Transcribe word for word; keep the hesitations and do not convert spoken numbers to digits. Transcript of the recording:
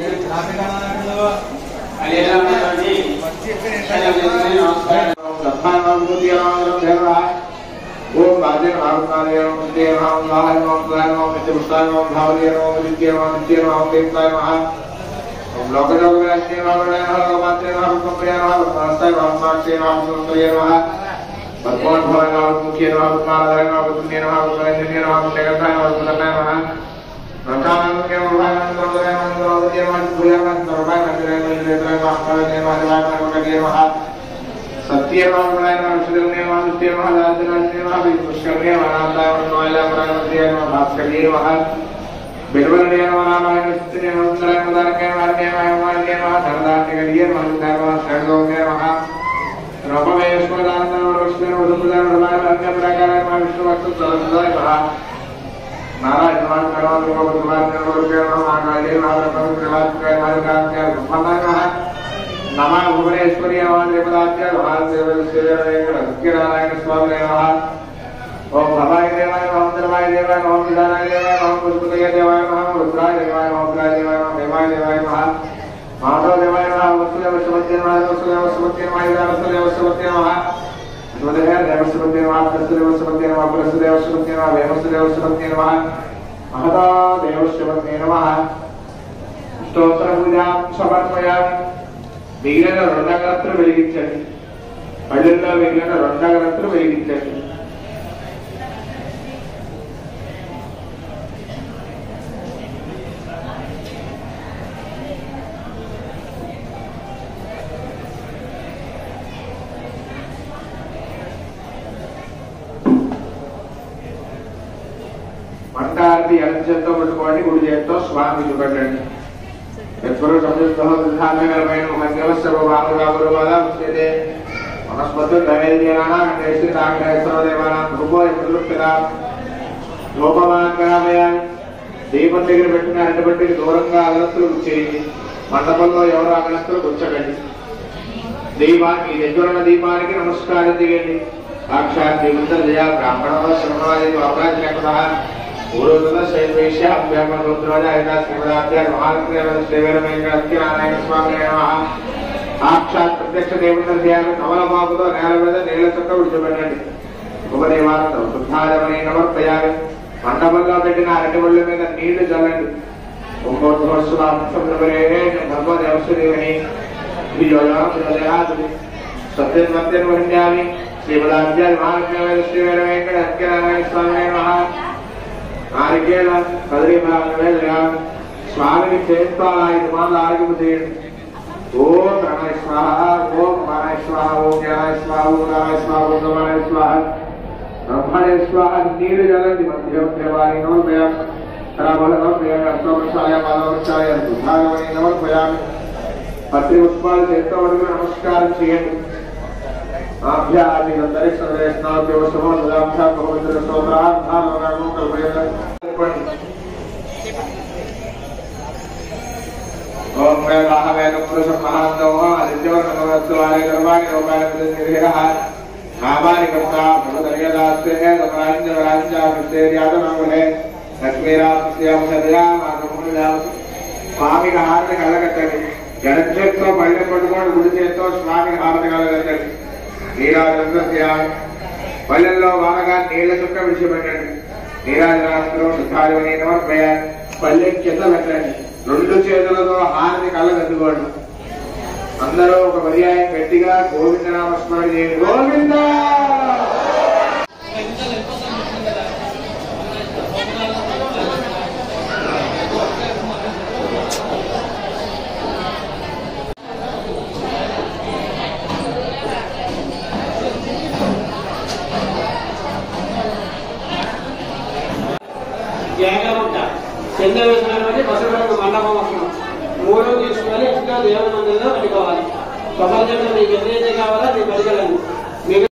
ओम बाजे भावनाय ओम देव ओम वाहय ओम प्राण ओम नित्यमुष्टाय ओम भावय ओम नित्य ओम नित्य ओम देवताय महा ओम लोकजोग विराजते भावनाय ओम मात्रे ओम कंप्रिय ओम प्राणस्ताय ओम साक्षे ओम सुंदरिय महा भगवान भवन ओम मुख्य ओम कालधर ओम पुण्य ओम कलेन्द्रिय ओम जगन्नाथ ओम सुदन्नाय महा रकानाम के ओम भाय ओम दोदय ओम दोदय ओम भूय ओम सर्वभाय मंदिरे मंदिरे ओम कालने महादेवाय ओम कलिय महा सत्यवाय नमः सुदेवने नमः नित्य नमः राजराजने नमः विष्णुष्कर्णे नमः नामदाय नमः नमः नमः भास्कर्ये नमः बिल्वने नमः नारायण स्तुते नमः सुंदराय नमः नारायण नमः नारायण नमः धनदात्रिये नमः नमः शरणोगे नमः रमवेश्वरानंद नमः विष्णु वसुदेव नमः अन्य प्रकाराय नमः विष्णु वस्तु सरस्वती नमः नारायण नमः करुणा नमः भगवान नमः नमः आकाशे नमः नमः प्रभातकाय नमः कांत्या नमः नमः भुवनेश्वरी नमः देवदात्य नमः देवदेव सत्यनारायण स्वामी नमः ओम भवाय देवाय नमः धर्माय देवाय नमः विधानाय देवाय नमः पुष्पदय देवाय नमः रुद्राय देवाय नमः रुद्राय देवाय नमः हेमाय देवाय नमः माधव देवाय नमः वसुदेव सुमते नमः वसुदेव सुमते नमः वसुदेव सुमते नमः वसुदेव देव सुमते नमः वसुदेव सुमते नमः वसुदेव सुमते नमः वसुदेव सुमते नमः महता देव सुमते नमः स्तोत्र पूजा समर्पयामि మిగిలిన రెండగరత్తులు వెలిగించండి పళ్ళెల్లో మిగిలిన రెండగరత్తులు వెలిగించండి మంటారతి ఎడమ చేత్తో పట్టుకోండి కుడి చేత్తో స్వామి చూపెట్టండి यत्पुरुष समृद्धः विधानगरमेण मध्यवस्य भावगावरुवादा उच्यते वनस्पति नैवेद्यनानां केशि नागेश्वरदेवानां धूपो यमृत्तिना లోపమాంగమయాన్ దీపం దగ్గర పెట్టిన అరటిబట్టికి దూరంగా అగరత్తులు గుచ్చేయండి మండపంలో ఎవరు అగరత్తులు గుచ్చకండి దీపానికి దగ్గరున్న దీపానికి నమస్కారం చేయండి సాక్షాత్ దేవంతర జయ బ్రాహ్మణ శ్రవణాది అపరాజనకః పూర్వద శైవేశ్య అభ్యామ రుద్రరాజ ఐదా శ్రీమదాధ్య మహాత్రేవ శ్రీవేరమేంద్రనారాయణ స్వామి నమః సాక్షాత్ ప్రత్యక్ష దేవంతర జయ కమలబాబుతో నేల మీద నీళ్ళ చుక్క విడిచిపెట్టండి ఉపదేవాలతో శుద్ధాజమని నమర్పయాలి మండపంలో పెట్టిన అరటి ఒళ్ళ మీద నీళ్లు చల్లండి భగవదేవశ్రీమణి సత్యం సత్యం వహించాలి శ్రీమదాధ్యాయ మహాత్మ్య శ్రీవేర వెంకట సత్యనారాయణ స్వామి నమః నారికేళ కదలి స్వామిని చేస్తాల ఐదు మాటలు ఆరోగ్యం చేయండి ఓం ప్రణయ స్వాహ ఓం ప్రాణయ స్వాహ ఓం జ్ఞానాయ స్వాహ ఓం నారాయ స్వాహ ఓం గమనాయ స్వాహ బ్రహ్మణే స్వాహ నీరు జలండి మధ్యవారి నమర్పయామి తరాబల నమర్పయామి అష్టవృక్షాయ పాదవృక్షాయ దుఃఖాగమని నమర్పయామి పత్రి పుష్పాలు చేత్తో అడుగు నమస్కారం చేయండి ఆభ్యాది అంతరిక్ష ओम वेदाहवेद पुरुषं महान्तः आदित्यवर्णमस्तवाले गर्वाणि लोकालयनिर्हिरः नामानिकर्ता भगवदर्यदास्ते दमराञ्जवराञ्जा विश्वेर्यादमङ्गले लक्ष्मीरामस्यामुषदया माधवमुनिया स्वामिक हारति कलगट्टंడి జనచేత్తో పళ్ళెం పట్టుకొని గుడి చేత్తో స్వామికి హారతి కలగట్టండి నీరాజంద్రస్య పళ్ళెంలో వానగా నీళ్ల చుక్క విడిచిపెట్టండి నీరాజనాస్త్రం శుద్ధాజమని నమర్పయ పళ్ళెం కింద పెట్టండి రెండు చేతులతో హారతి కళ్ళగద్దుకోండి అందరూ ఒక పర్యాయం గట్టిగా గోవింద నామస్మరణ చేయండి గోవింద చెందవేసినటువంటి పసుపు మండపం వస్తున్నాం మూడు తీసుకొని ఇంట్లో దేవుని మందిరంలో పెట్టుకోవాలి ప్రపంచంలో మీకు ఎన్నైతే కావాలో మీకు పరిగెళ్ళండి.